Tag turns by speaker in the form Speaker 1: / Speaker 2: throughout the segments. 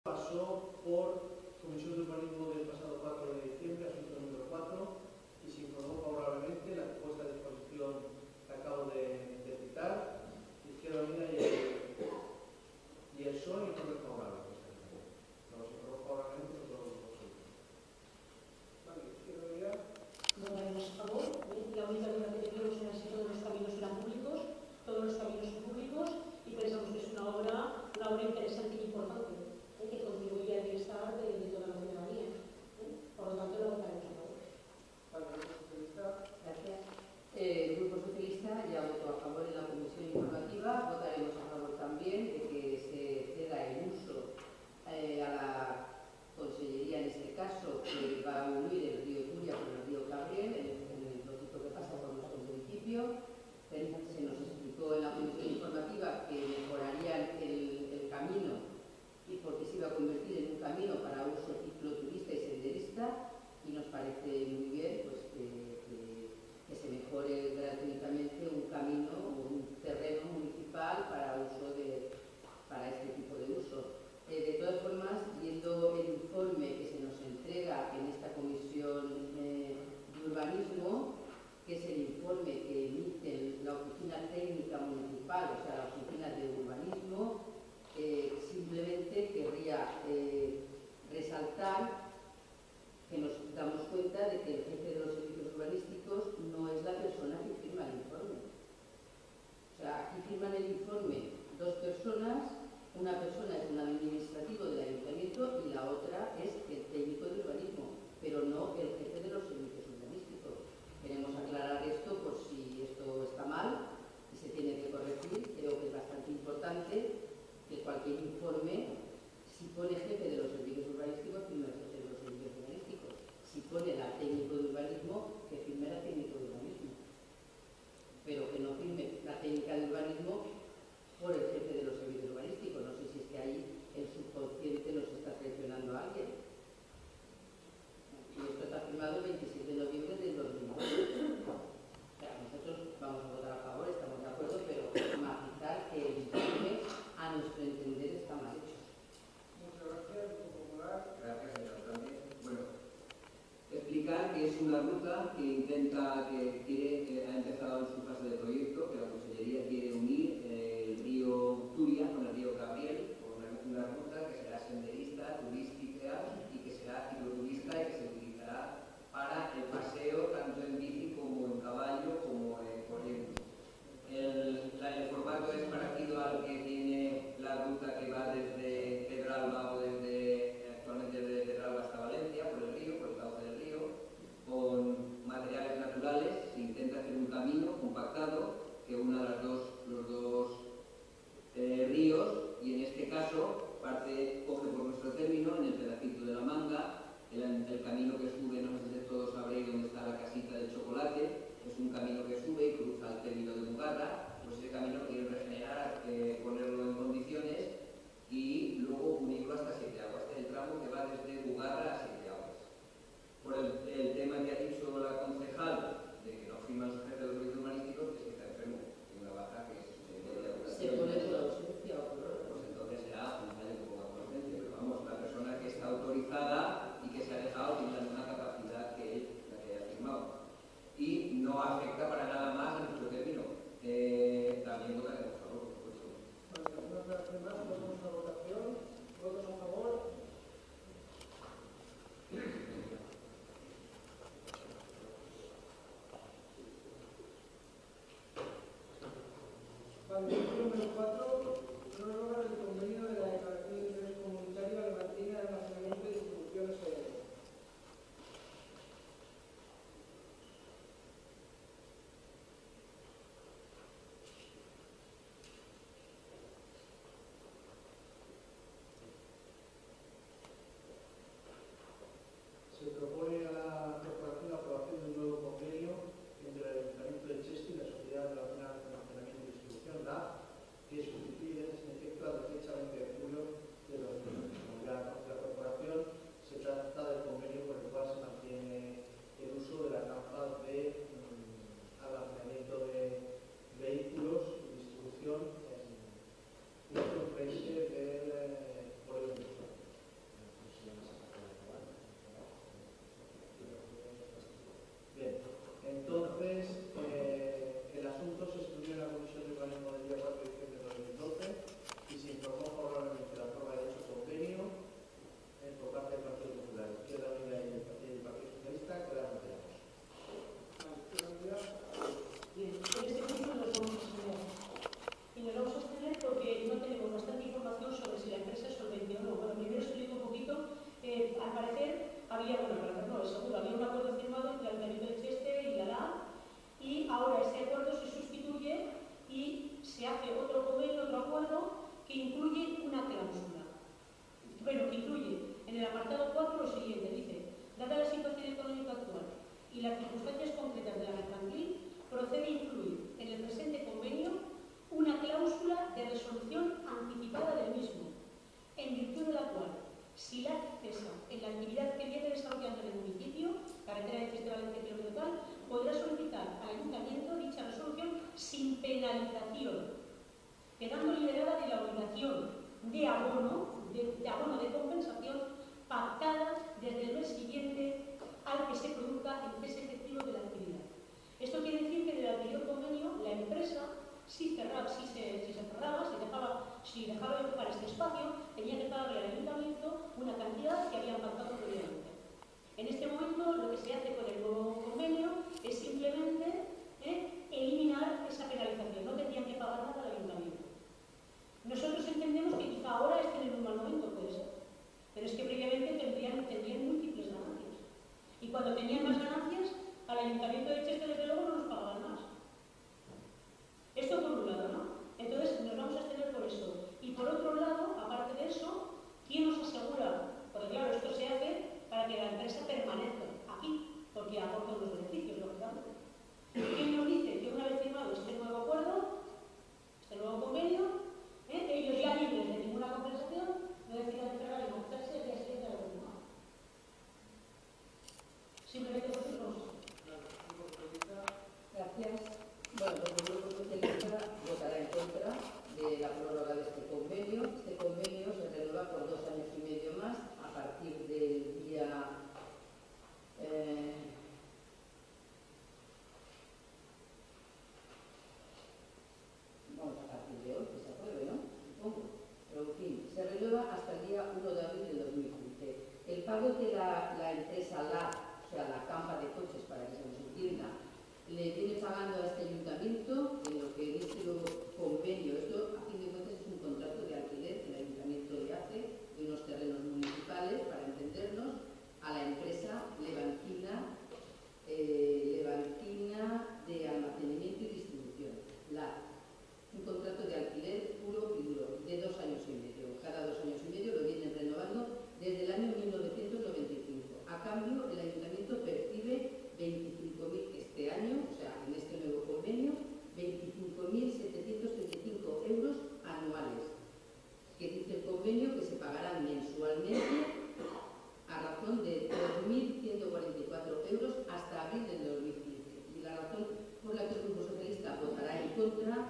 Speaker 1: Pasó por Comisión de Urbanismo del pasado 4 de diciembre, asunto número 4, y se informó favorablemente la puesta a disposición que acabo de citar. Izquierda Unida y el PSOE informe favorable. Nos informó favorablemente por todos los posibles. Vale, Izquierda Unida.
Speaker 2: Votaremos a favor. La única duda que tenemos es si todos los caminos serán públicos. Todos los caminos son públicos y pensamos que es una obra interesante y importante, que contribuye al bienestar de toda la ciudadanía. Por lo tanto, lo votaremos a favor.
Speaker 1: Vale, el Grupo Socialista.
Speaker 3: Gracias. El Grupo Socialista ya votó a favor en la comisión informativa. Votaremos a favor también de que se ceda el uso a la Consellería, en este caso, que va a unir el río Turia con el río Cabriel, en el trocito que pasa por nuestro municipio. Se nos explicó en la comisión informativa que mejorarían el camino y porque se iba a convertir en un camino para uso cicloturista y senderista, y nos parece muy bien pues, que se mejore gratuitamente un camino o un terreno municipal para este tipo de uso. De todas formas, viendo el informe que se nos entrega en esta comisión de urbanismo, que es el informe que emite la Oficina Técnica Municipal, o sea, la Oficina de Urbanismo, simplemente querría resaltar que nos damos cuenta de que el jefe de los servicios urbanísticos no es la persona que firma el informe. O sea, aquí firman el informe dos personas, una persona es un administrativo del ayuntamiento y la otra es el técnico de urbanismo, pero no el jefe de los servicios urbanísticos. Queremos aclarar esto por si esto está mal y se tiene que corregir. Creo que es bastante importante que cualquier informe, si pone jefe de los servicios urbanísticos, firme el jefe de los servicios urbanísticos. Si pone la técnico de urbanismo, que firme la técnico de urbanismo. Pero que no firme la técnica de urbanismo por el jefe de los servicios urbanísticos. No sé si es que ahí el subconsciente nos está traicionando a alguien. Y esto está firmado el 27 de noviembre del 2009. O sea, nosotros vamos a votar a favor, estamos de acuerdo, pero matizar que el informe, a nuestro entender, está mal hecho.
Speaker 1: Muchas gracias, Grupo Popular.
Speaker 4: Gracias, señor alcalde. Bueno, explicar que es una ruta que ha empezado en su fase de proyecto, que la Consellería quiere unir el río Turia con el río Cabriel, por una ruta que será senderista, turística y que será cicloturista y que se utilizará para el paseo tanto en bici como en caballo como corriendo. El formato es parecido al que tiene la ruta que va desde Pedralba o actualmente desde Pedralba hasta Valencia, por el río, por el cauce del río, con materiales naturales. Se intenta hacer un camino compactado que una de los dos ríos, y en este caso coge por nuestro término en el pedacito de la Manga, el camino que sube, no sé si todos sabréis dónde está la casita del chocolate. Es un camino que sube y cruza el término de Bugarra. Pues ese camino quieren regenerar, ponerlo en condiciones y luego unirlo hasta Siete Aguas, el tramo que va desde Bugarra a Siete Aguas. Por el tema que ha dicho la concejal de que no firman su jefe de los servicios urbanísticos, es que está enfermo, tiene una baja que es
Speaker 3: Se pone por ausencia o por
Speaker 4: pues entonces será un fallo que ponga por ausencia, pero vamos, la persona que está autorizada y que se ha dejado tiene la misma capacidad que él, la que haya firmado. Y no afecta para nada más a nuestro término. También votaremos a favor, por supuesto.
Speaker 2: había, bueno, no, seguro, había un acuerdo firmado entre el Ayuntamiento de Cheste y la LAB, y ahora ese acuerdo se sustituye y se hace otro convenio, otro acuerdo que incluye una cláusula. Bueno, que incluye en el apartado 4 lo siguiente, dice: dada la situación económica actual y las circunstancias concretas de la mercantil, procede incluir en el presente convenio una cláusula de resolución anticipada del mismo, en virtud de la cual, si la cesa en la actividad que viene desarrollando en el municipio, carretera de Cheste Valencia kilómetro tal, podrá solicitar al ayuntamiento dicha resolución sin penalización, quedando liberada de la obligación de abono de compensación pactada desde el mes siguiente al que se produzca el cese efectivo de la actividad. Esto quiere decir que en el anterior convenio la empresa, si dejaba de ocupar este espacio, tenía que pagarle al ayuntamiento una cantidad que habían pactado previamente. En este momento lo que se hace con el nuevo convenio es simplemente eliminar esa penalización, no tendrían que pagar nada al ayuntamiento. Nosotros entendemos que quizá ahora estén en un mal momento, puede ser, pero es que previamente tendrían múltiples ganancias. Y cuando tenían más ganancias, al ayuntamiento de Cheste desde luego no nos pagaban más. Esto por un lado, ¿no? Entonces nos vamos a abstener por eso. Y por otro lado, aparte de eso, ¿quién nos asegura? Porque claro, esto se hace para que la empresa permanezca aquí, porque aporta unos beneficios, lógicamente. ¿Quién nos dice que una vez firmado este nuevo acuerdo, este nuevo convenio, ellos ya libres de ninguna compensación, no decidan cerrar y marcharse el día siguiente a la última? Simplemente por eso.
Speaker 3: Gracias. Bueno, pues el Grupo Socialista votará en contra de la prórroga de este convenio. Este convenio se renueva por 2 años y medio más a partir del día... vamos a partir de hoy, que se apruebe, ¿no? Supongo. Pero en fin, se renueva hasta el día 1 de abril del 2015. El pago que la empresa o sea, la campa de coches, para que se nos entienda, le viene pagando a este ayuntamiento en lo que en este nuevo convenio, esto a fin de cuentas es un contrato de alquiler que el ayuntamiento le hace de unos terrenos municipales, para entendernos, a la empresa Levantina de almacenamiento y distribución, un contrato de alquiler puro y duro, de 2 años y medio. Cada 2 años y medio lo vienen renovando desde el año 1995. A cambio, el ayuntamiento percibe 25.000 este año, o sea, en este nuevo convenio, 25.735 euros anuales, que dice el convenio que se pagarán mensualmente a razón de 2.144 euros hasta abril del 2015. Y la razón por la que el Grupo Socialista votará en contra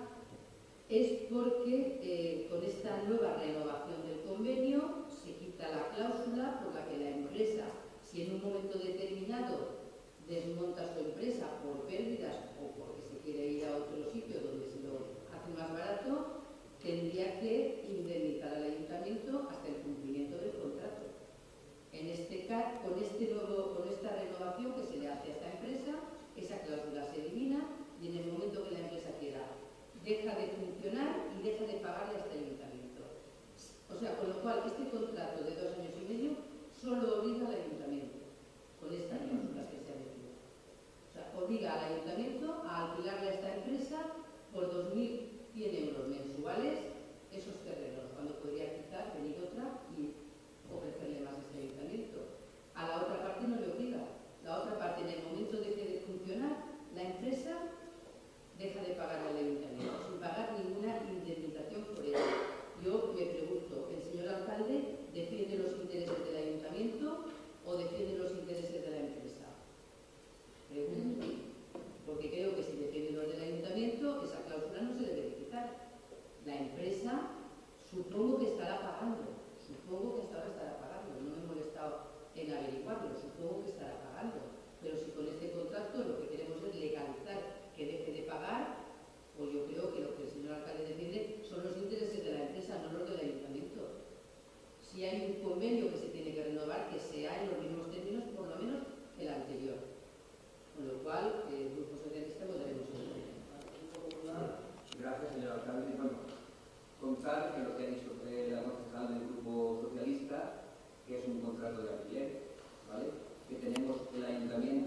Speaker 3: es porque con esta nueva renovación del convenio se quita la cláusula por la que la empresa, si en un momento determinado desmonta su empresa por pérdidas o porque se quiere ir a otro sitio donde se lo hace más barato, tendría que indemnizar al ayuntamiento hasta el cumplimiento del contrato. En este caso, con esta renovación que se le hace a esta empresa, esa cláusula se elimina y en el momento que la empresa quiera deja de funcionar y deja de pagarle a este ayuntamiento. O sea, con lo cual este contrato de 2 años y medio solo obliga al ayuntamiento, con esta cláusula que se ha metido. O sea, obliga al ayuntamiento a alquilarle a esta empresa por 2.100 euros mensuales esos terrenos, cuando podría quizás venir otra y ofrecerle más a este ayuntamiento. A la otra parte no le obliga. La otra parte, en el momento de que de funcionar, la empresa deja de pagar al ayuntamiento, sin pagar ninguna indemnización por ello. Yo me pregunto, ¿el señor alcalde defiende los intereses del ayuntamiento o defiende los intereses de la empresa? Pregunto, porque creo que si defiende los del ayuntamiento, esa cláusula no se debe de quitar. La empresa supongo que estará pagando, no me he molestado en averiguarlo, supongo que estará pagando, pero si con este contrato lo que queremos es legalizar que deje de pagar, pues yo creo que lo que el señor alcalde defiende son los intereses de la empresa, no los del ayuntamiento. Si hay un convenio que se tiene que renovar, que sea en los mismos términos, por lo menos el anterior. Con lo cual, el Grupo Socialista votaremos en contra.
Speaker 4: Gracias, señor alcalde. Bueno, contar que lo que ha dicho la concejal del Grupo Socialista, que es un contrato de alquiler, ¿vale?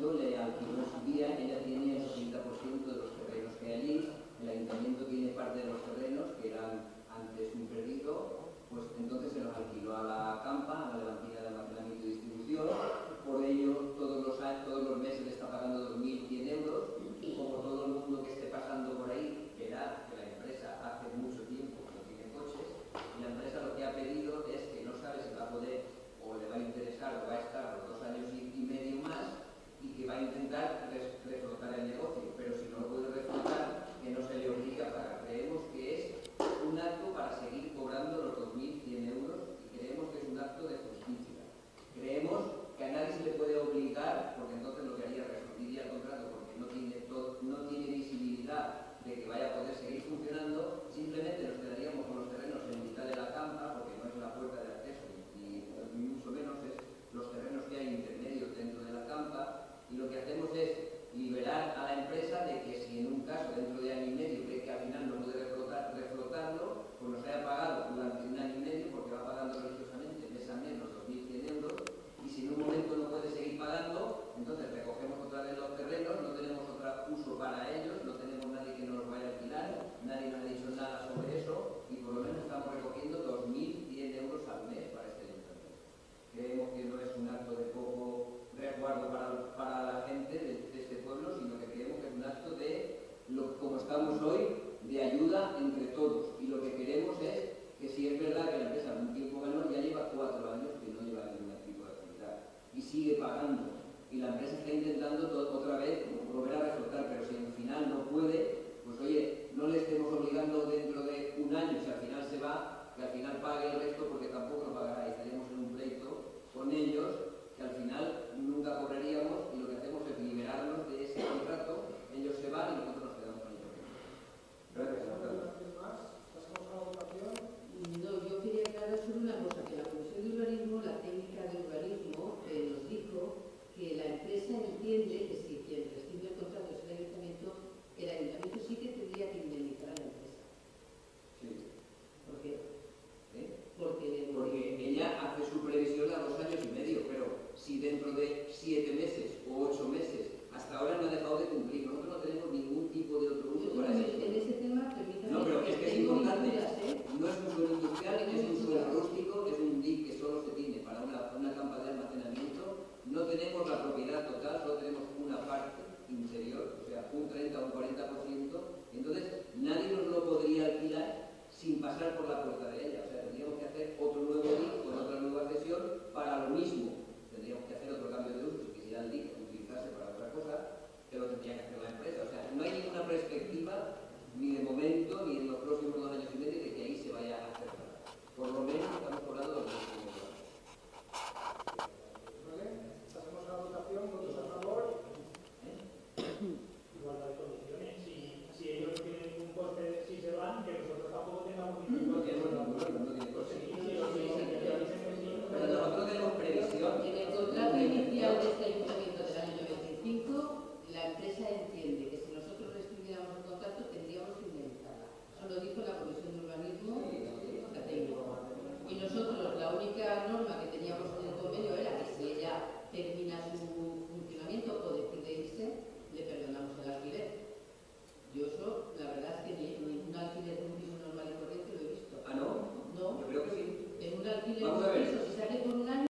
Speaker 4: ayuntamiento le alquiló en su día, ella tiene el 60% de los terrenos que hay allí, el ayuntamiento tiene parte de los terrenos que eran antes un perdido, pues entonces se los alquiló a la CAMPA, a la Levantina de Almacenamiento y Distribución. Por ello, todos los meses le está pagando 2.100 euros. Y como todo el mundo que esté pasando por ahí verá que la empresa hace mucho tiempo que no tiene coches, y la empresa lo que ha pedido es que no sabe si va a poder o le va a interesar o va a estar los 2 años y medio más, y que va a intentar reflotar el negocio, pero si no lo puede reflotar, que no se le obligue a pagar. Creemos que es un acto para seguir cobrando los 2.100 euros y creemos que es un acto de justicia. Creemos que a nadie se le puede obligar, porque entonces lo que haría rescindiría el contrato porque no tiene visibilidad de que vaya a poder seguir funcionando. Simplemente nos quedaríamos con los terrenos en mitad de la campa, porque no es la puerta de acceso ni mucho menos es los terrenos que hay intermedios dentro de la campa, y lo que hacemos es liberar a la empresa de que si en un caso dentro de año y medio cree que al final no puede reflotarlo, pues nos haya pagado durante un año y medio, porque va pagando religiosamente mes a mes los 2.100 euros, y si en un momento no puede seguir pagando, entonces recogemos otra vez los terrenos, no tenemos otro uso para ellos, no tenemos nadie que nos los vaya a alquilar, nadie nos ha dicho nada sobre eso, y por lo menos estamos recogiendo 2.100 euros al mes para este ayuntamiento. Creemos que no es un acto de poco resguardo para la gente de este pueblo, sino que creemos que es un acto de, como estamos hoy, de ayuda entre todos. Y lo que queremos es que, si es verdad que la empresa en un tiempo ganó, ya lleva 4 años que no lleva ningún tipo de actividad y sigue pagando, y la empresa está intentando otra vez volver a reflotar, pero si al final no puede, pues oye, no le estemos obligando dentro de un año, si al final se va, que al final pague el resto, porque tampoco lo pagará